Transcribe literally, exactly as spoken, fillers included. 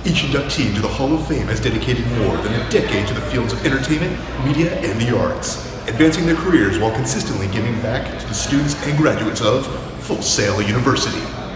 Each inductee into the Hall of Fame has dedicated more than a decade to the fields of entertainment, media, and the arts, advancing their careers while consistently giving back to the students and graduates of Full Sail University.